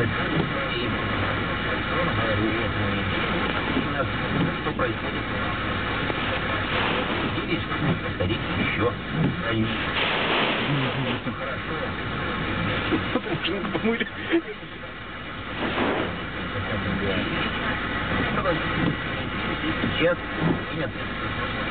Что происходит? Или что-нибудь повторить еще. Машинку помыли. Сейчас.